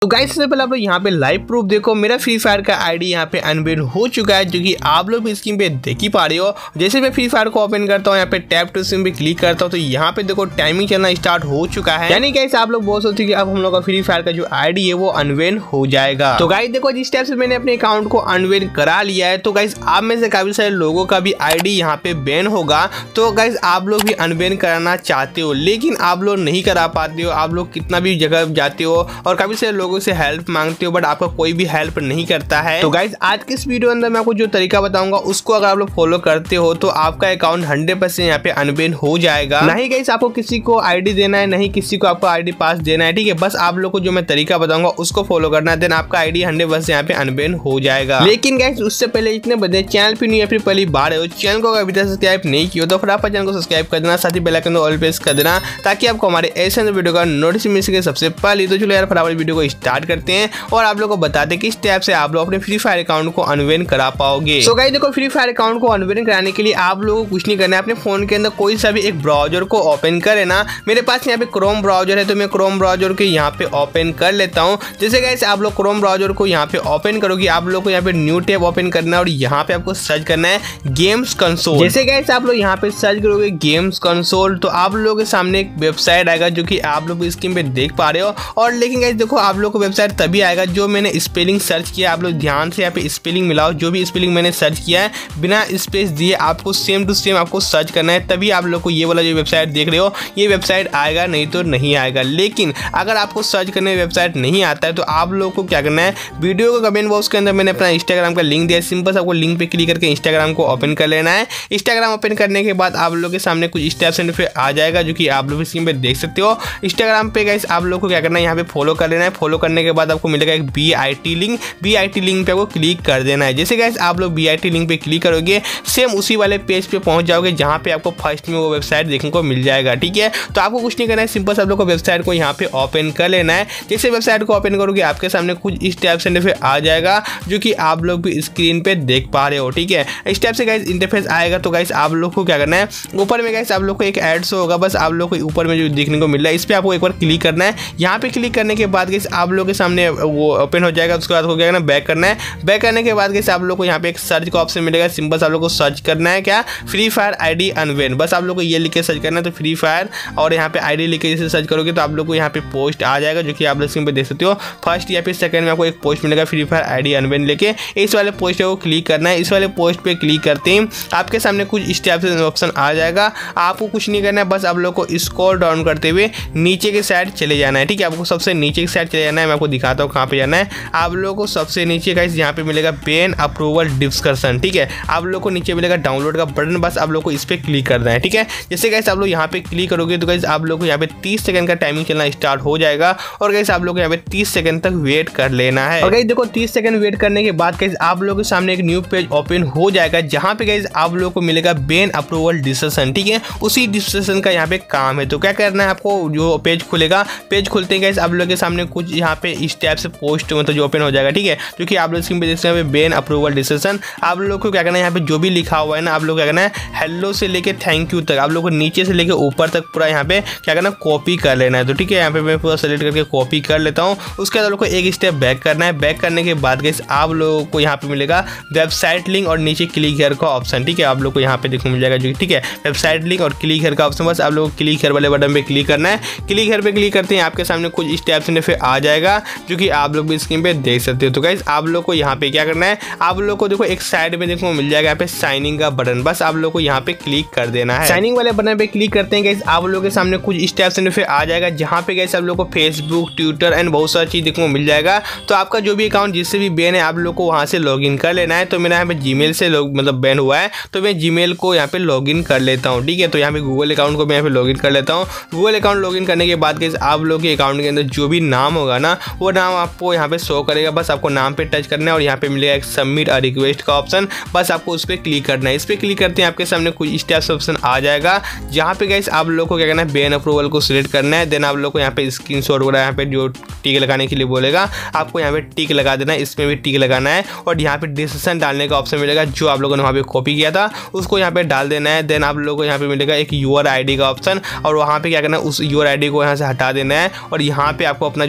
तो गाइस सबसे पहले आप लोग यहाँ पे लाइव प्रूफ देखो, मेरा फ्री फायर का आईडी यहाँ पे अनबैन हो चुका है, जो कि आप लोग भी स्क्रीन पे देख ही पा रहे हो। जैसे मैं फ्री फायर को ओपन करता हूँ, यहाँ पे टैप टू स्ट्रीम पे क्लिक करता हूँ, तो यहाँ पे देखो टाइमिंग चलना स्टार्ट हो चुका है। यानी गाइस आप लोग बहुत सोचते हैं कि अब हम लोग का फ्री फायर का जो आईडी है वो अनबैन हो जाएगा। तो गाइस देखो जिस टाइप से मैंने अपने अकाउंट को अनबैन करा लिया है, तो गाइस आप में से काफी सारे लोगों का भी आईडी यहाँ पे बैन होगा। तो गाइस आप लोग भी अनबैन कराना चाहते हो, लेकिन आप लोग नहीं करा पाते हो। आप लोग कितना भी जगह जाते हो और काफी सारे लोगों से हेल्प मांगते हो, बट आपका कोई भी हेल्प नहीं करता है। तो गाइस आज के इस वीडियो अंदर मैं आपको जो तरीका बताऊंगा उसको अगर आप लोग फॉलो करते हो तो आपका अकाउंट 100% यहाँ पे अनबैन हो जाएगा। नहीं गाइस आपको किसी को आईडी देना है, नहीं किसी को आपको आईडी पास देना है, ठीक है। बस आप लोग को जो मैं तरीका बताऊंगा उसको फॉलो करना है, देन आपका आईडी 100% यहाँ पे अनबैन हो जाएगा। लेकिन गाइस उससे पहले इतने बड़े चैनल पे नहीं है, फिर पहली बार है, चैनल को अभी तक सब्सक्राइब नहीं किया तो फटाफट चैनल को सब्सक्राइब कर देना, साथ ही बेल आइकन को ऑल प्रेस कर देना ताकि आपको हमारे ऐसे वीडियो का नोटिफिकेशन मिल सके सबसे पहले। तो चलो यार फटाफट वीडियो को स्टार्ट करते हैं और आप लोग को बताते किस टाइप से आप लोग अपने फ्री फायर अकाउंट को अनबैन करा पाओगे। सो गाइस देखो फ्री फायर अकाउंट को अनबैन कराने के लिए आप लोगों को कुछ नहीं करना है, अपने फोन के अंदर कोई सा भी एक ब्राउजर को ओपन कर लेना। मेरे पास यहाँ पे क्रोम ब्राउजर है, तो मैं क्रोम ब्राउजर को यहाँ पे ओपन कर लेता हूँ। जैसे गाइस आप लोग क्रोम ब्राउजर को यहाँ पे ओपन करोगे, आप लोग को यहाँ पे न्यू टैब ओपन करना है और यहाँ पे आपको सर्च करना है गेम्स कंसोल। जैसे गाइस आप लोग यहाँ पे सर्च करोगे गेम्स कंसोल, तो आप लोगों के सामने एक वेबसाइट आएगा जो कि आप लोग स्क्रीन पे देख पा रहे हो। और लेकिन गाइस देखो आप लोग को वेबसाइट तभी आएगा जो मैंने स्पेलिंग सर्च किया। आप लोग ध्यान से यहाँ पे स्पेलिंग मिलाओ, जो भी स्पेलिंग मैंने सर्च किया है बिना स्पेस दिए आपको सेम टू सेम आपको सर्च करना है, तभी आप लोग को ये वाला जो वेबसाइट देख रहे हो ये वेबसाइट आएगा, नहीं तो नहीं आएगा। लेकिन अगर आपको सर्च करने वेबसाइट नहीं आता है तो आप लोग को क्या करना है, वीडियो को कमेंट बॉक्स के अंदर मैंने अपना इंस्टाग्राम का लिंक दिया है, सिंपल से आपको लिंक पे क्लिक करके इंस्टाग्राम को ओपन कर लेना है। इंस्टाग्राम ओपन करने के बाद आप लोग के सामने कुछ स्टेप्स इंटरफेस आ जाएगा जो कि आप लोग स्क्रीन पे देख सकते हो। इंस्टाग्राम पे गाइस आप लोग को क्या करना है, यहाँ पे फॉलो कर लेना है। फॉलो करने के बाद आपको मिलेगा एक BIT लिंक, BIT लिंक पे आपको क्लिक कर देना है। जैसे गाइस आप लोग BIT लिंक पे क्लिक करोगे सेम उसी वाले पेज पे पहुंच जाओगे जहां पे आपको फर्स्ट में वो वेबसाइट देखने को मिल जाएगा, ठीक है। तो आपको कुछ नहीं करना है, सिंपल आप लोग को वेबसाइट को यहाँ पे ओपन कर लेना है। जैसे वेबसाइट को ओपन करोगे आपके सामने कुछ इस टाइप से इंटरफेस आ जाएगा जो कि आप लोग भी स्क्रीन पे देख पा रहे हो, ठीक है। इस टाइप से गाइस इंटरफेस आएगा। तो गाइस आप लोग को क्या करना है, ऊपर में गाइस आप लोग को एक ऐड शो होगा, बस आप लोग को ऊपर में जो देखने को मिल रहा है इस पे आपको एक बार क्लिक करना है। यहाँ पे क्लिक करने के बाद गाइस आप लोग के सामने वो ओपन हो जाएगा। उसके बाद क्या करना है, बैक करना है। बैक करने के बाद गाइस आप लोग को यहाँ पे एक सर्च का ऑप्शन मिलेगा, सिंपल आप लोग को सर्च करना है क्या, फ्री फायर आईडी अनबैन। बस आप लोग को ये लिख के सर्च करना है, तो फ्री फायर और यहाँ पे आईडी लिख के जैसे सर्च करोगे तो आप लोग को यहाँ पे पोस्ट आ जाएगा जो कि आप लोग स्क्रीन पे देख सकते हो। फर्स्ट या फिर सेकंड में आपको एक पोस्ट मिलेगा फ्री फायर आईडी अनबैन लेके, इस वाले पोस्ट को क्लिक करना है। इस वाले पोस्ट पे क्लिक करते ही आपके सामने कुछ इस टाइप से ऑप्शन आ जाएगा। आपको कुछ नहीं करना है, बस आप लोग को स्क्रॉल डाउन करते हुए नीचे के साइड चले जाना है, ठीक है। आपको सबसे नीचे की साइड चले जाना है, मैं आपको दिखाता हूँ कहाँ पे जाना है। आप लोगों को सबसे नीचे गाइस यहाँ पे मिलेगा बैन अप्रूवल डिस्कशन, ठीक है। आप लोग को नीचे मिलेगा डाउनलोड का बटन, बस आप लोग को इस पे क्लिक करना है, ठीक है। जैसे गाइस आप लोग यहाँ पे क्लिक करोगे तो गाइस आप लोग को यहाँ पे 30 सेकंड का टाइमिंग चलना स्टार्ट हो जाएगा और गाइस आप लोग को यहाँ पे 30 सेकंड तक वेट कर लेना है। और गाइस देखो 30 सेकंड वेट करने के बाद गाइस आप लोगों के सामने एक न्यू पेज ओपन हो जाएगा जहाँ पे गाइस आप लोगों को मिलेगा बैन अप्रूवल डिस्कशन, ठीक है। उसी डिस्कशन का यहाँ पे काम है। तो क्या करना है, आपको जो पेज खुलेगा, पेज खुलते ही गाइस आप लोगों के सामने कुछ यहाँ पे इस टाइप से पोस्ट मतलब जो ओपन हो जाएगा, ठीक है। जो कि आप लोग स्क्रीन पे देख सकते हैं बैन अप्रूवल डिस्कशन। आप लोग को क्या करना है, यहाँ पे जो भी लिखा हुआ है ना, आप लोग क्या करना है, हेलो से लेके थैंक यू तक आप लोग को नीचे से लेके ऊपर तक पूरा यहाँ पे क्या करना है, कॉपी कर लेना है। तो ठीक है, यहाँ पे मैं पूरा सेलेक्ट करके कॉपी कर लेता हूँ। उसके बाद आप लोग को एक स्टेप बैक करना है। बैक करने के बाद गाइस आप लोगों को यहाँ पे मिलेगा वेबसाइट लिंक और नीचे क्लिक हियर का ऑप्शन, ठीक है। आप लोग को यहाँ पे देखने मिल जाएगा जो, ठीक है, वेबसाइट लिंक और क्लिक हियर का ऑप्शन। बस आप लोग को क्लिक हियर वाले बटन पे क्लिक करना है। क्लिक हियर पे क्लिक करते हैं आपके सामने कुछ इस टाइप से फिर आ जाएगा जो कि आप लोग भी स्क्रीन पे देख सकते हो। तो गाइस आप लोग को यहाँ पे क्या करना है, आप लोग को देखो एक साइड में देखो मिल जाएगा यहाँ पे साइनिंग का बटन, बस आप लोग को यहाँ पे क्लिक कर देना है। साइनिंग वाले बटन पे क्लिक करते हैं गाइस आप लोग के सामने कुछ इस टाइप से फिर आ जाएगा जहाँ पे गाइस आप लोग को फेसबुक, ट्विटर एंड बहुत सारी चीज देखने को मिल जाएगा। तो आपका जो भी अकाउंट जिससे भी बैन है आप लोग को वहाँ से लॉगिन कर लेना है। तो मेरा यहाँ पे जीमेल से मतलब बैन हुआ है, तो मैं जीमेल को यहाँ पे लॉगिन कर लेता हूँ, ठीक है। तो यहाँ पे गूगल अकाउंट को मैं यहाँ पे लॉगिन कर लेता हूँ। गूगल अकाउंट लॉगिन करने के बाद गाइस आप लोग के अकाउंट के अंदर जो भी नाम होगा ना, वो नाम आपको यहाँ पे शो करेगा। बस आपको नाम पे टच करना है और यहाँ पे मिलेगा एक सबमिट अ रिक्वेस्ट का ऑप्शन, बस आपको उस पर क्लिक करना है। इस पर क्लिक करते हैं आपके सामने कुछ इस टाइप से ऑप्शन आ जाएगा जहाँ पे गाइस आप लोग को क्या करना है, बैन अप्रूवल को सिलेक्ट करना है। देन आप लोग को यहाँ पे स्क्रीनशॉट वगैरह यहाँ पे जो टिक लगाने के लिए बोलेगा आपको यहाँ पे टिक लगा देना है, इसमें भी टिक लगाना है और यहाँ पे डिस्क्रिप्शन डालने का ऑप्शन मिलेगा जो आप लोगों ने वहाँ पे कॉपी किया था उसको यहाँ पे डाल देना है। देन आप लोगों को यहाँ पे मिलेगा एक यूआर आईडी का ऑप्शन और वहाँ पे क्या करना है, उस यूआर आईडी को यहाँ से हटा देना है और यहाँ पे आपको अपना जो आईडी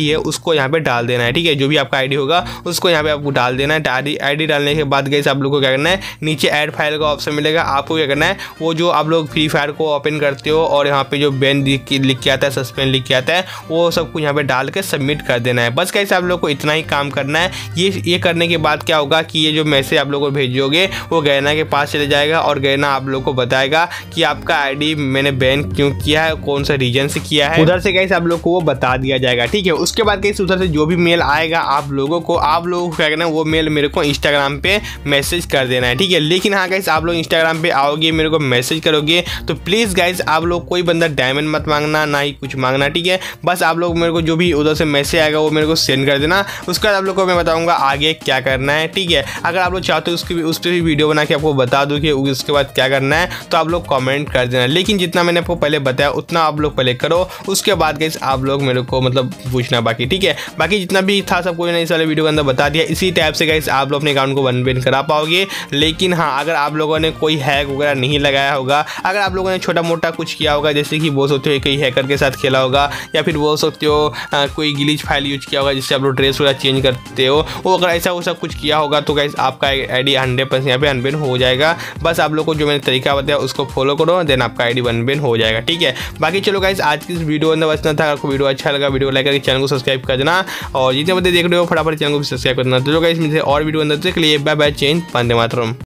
आईडी है उसको यहाँ पे डाल देना है। ठीक है, जो भी आपका आईडी होगा उसको यहाँ पे आपको डाल देना है। आईडी डालने के बाद गाइस आप लोग को क्या करना है, नीचे ऐड फाइल का ऑप्शन मिलेगा, आपको क्या करना है, वो जो आप लोग फ्री फायर को ओपन करते हो और यहाँ पे जो बैन लिख के आता है, सस्पेंड लिख के आता है, वो सब कुछ यहाँ पे डाल के सबमिट कर देना है। बस गाइस आप लोग को इतना ही काम करना है। ये करने के बाद क्या होगा कि ये जो मैसेज आप लोग को भेजोगे वो गैना के पास चले जाएगा और गैना आप लोग को बताएगा कि आपका आईडी मैंने बैन क्यों किया है, कौन सा रीजन से किया है, उधर से गाइस आप लोग को वो बता दिया जाएगा। ठीक है, उसके बाद गाइस उधर से जो भी मेल आएगा आप लोगों को क्या करना है, वो मेल मेरे को इंस्टाग्राम पे मैसेज कर देना है। ठीक है, लेकिन हाँ गाइस आप लोग इंस्टाग्राम पे आओगे, मेरे को मैसेज करोगे तो प्लीज गाइस आप लोग कोई बंदा डायमंड मत मांगना, ना ही कुछ मांगना। ठीक है, बस आप लोग मेरे को जो भी उधर से मैसेज आएगा वो मेरे को सेंड कर देना। उसके बाद आप लोग को मैं बताऊंगा आगे क्या करना है। ठीक है, अगर आप लोग चाहते हो उस पर भी वीडियो बना के आपको बता दूं कि उसके बाद क्या करना है तो आप लोग कमेंट कर देना। लेकिन जितना मैंने आपको पहले बताया उतना आप लोग पहले करो, उसके बाद गाइस आप लोग मेरे को मतलब पूछना बाकी। ठीक है, बाकी जितना भी था सब कुछ इस वाले वीडियो के अंदर बता दिया। इसी टाइप से गाइस आप लोग अपने अकाउंट को वन बैन करा पाओगे। लेकिन हाँ, अगर आप लोगों ने कोई हैक वगैरह नहीं लगाया होगा, अगर आप लोगों ने छोटा मोटा कुछ किया होगा, जैसे कि बोल सकते हो कई हैकर के साथ खेला होगा, या फिर बोल सकते हो कोई ग्लिच फाइल यूज किया होगा जिससे आप लोग ड्रेस वगैरह चेंज करते हो, वो अगर ऐसा वैसा कुछ किया होगा तो गाइस आपका आईडी 100% यहाँ पे अनबैन हो जाएगा। बस आप लोग को जो मैंने तरीका बताया उसको फॉलो करो, देन आपका आईडी अनबैन हो जाएगा। ठीक है, बाकी चलो गाइस आज की इस वीडियो अंदर बचना था। आपको वीडियो अच्छा लगा वीडियो लाइक करके चैनल को सब्सक्राइब कर देना, और जितने बंदे देख रहे हो फटाफट चैनल को सब्सक्राइब करना। तो जो गाइस मुझे और वीडियो अंदर के लिए बाय बाय, चेंज, वंदे मातरम।